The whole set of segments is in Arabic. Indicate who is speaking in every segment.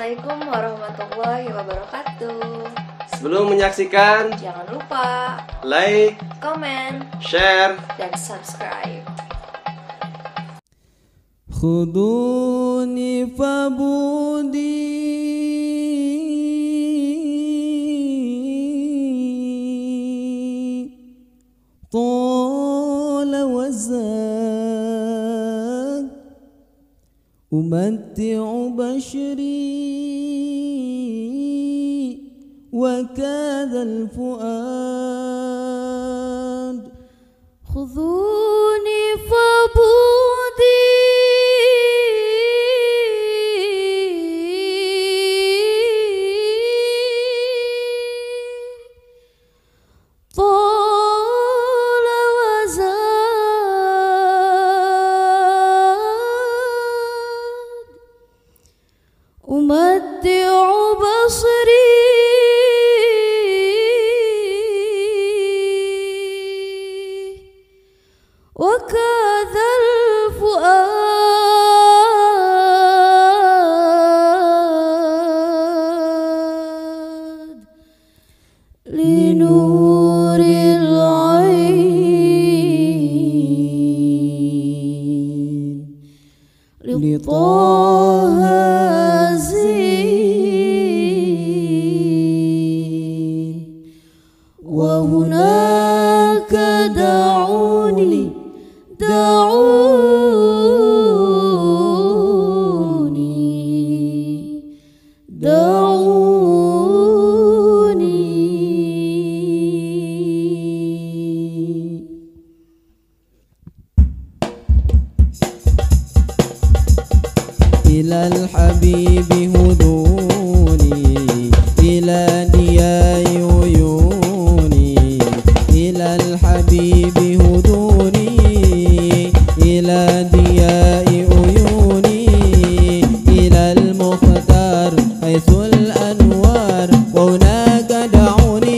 Speaker 1: Assalamualaikum warahmatullahi wabarakatuh.
Speaker 2: Sebelum menyaksikan,
Speaker 1: Jangan lupa
Speaker 2: like,
Speaker 1: komen,
Speaker 2: share,
Speaker 1: dan subscribe.
Speaker 3: خذوني فبودي طال وزاد أمتع بشري وكاد الفؤاد خذوني فبودي طال وزاد أمتع بصري وكذا الفؤاد لنور العين لطه زين وهناك دعوني إلى الحبيب هدوني إلى دياء عيوني إلى الحبيب هدوني إلى دياء عيوني إلى المختار حيث الأنوار وهناك دعوني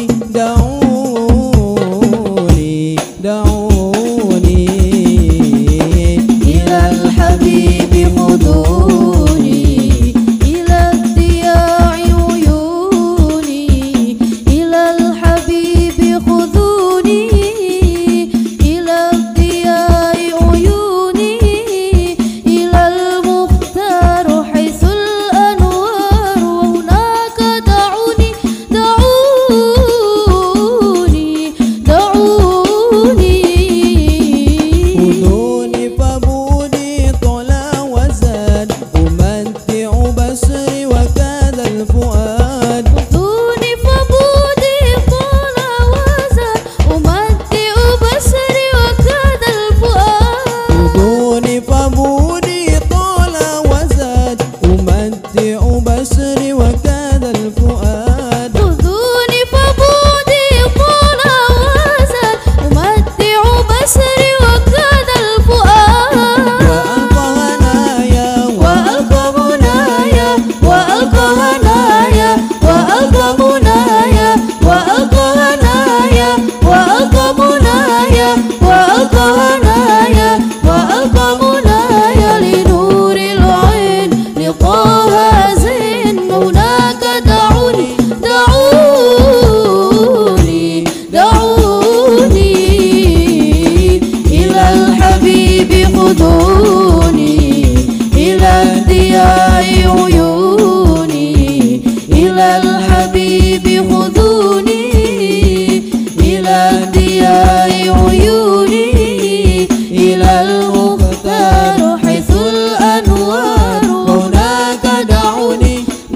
Speaker 3: إلى الحبيب خذوني إلى الضياء عيوني إلى الحبيب خذوني إلى الضياء عيوني إلى المختار حيث الأنوار وهناك دعوني خذوني فبودي طلع وزاد أمتع بصري وكاد الفؤاد خذوني فبودي طلع وزاد أمتع بصري وكاد الفؤاد خذوني فبودي طلع وزاد أمتع بصري وكاد الفؤاد خذوني فبودي طلع وزاد أمتع بصري وكاد الفؤاد وألقى هنايا وألقى منايا وألقى هنايا وألقى منايا وألقى هنايا وألقى منايا وألقى هنايا وألقى منايا لنور العين لطه زين هناك دعوني إلى الحبيب خذوني إلى الضياء عيوني إلى الحبيب خذوني إلى الضياء عيوني إلى المختار حيث الأنوار هناك دعوني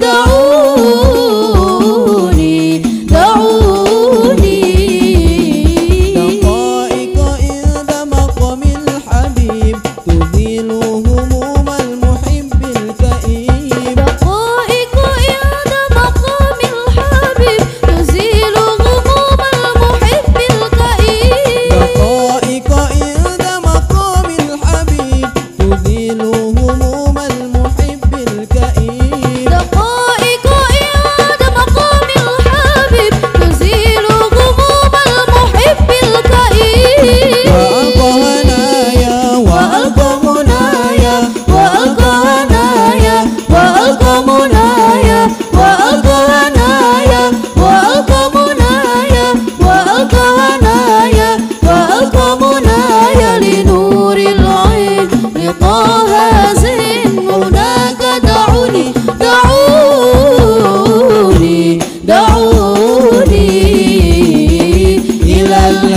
Speaker 3: دقائق عند مقام الحبيب تزيل هموم المحب الكئيب دقائق عند مقام الحبيب تزيل هموم المحب الكئيب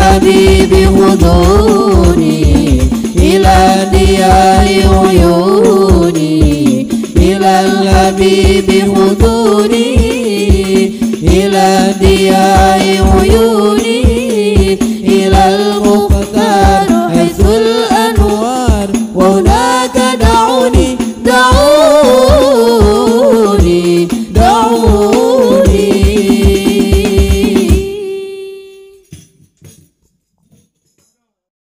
Speaker 3: الحبيب خذوني إلى ديار عيوني إلى الحبيب خذوني إلى ديار عيوني إلى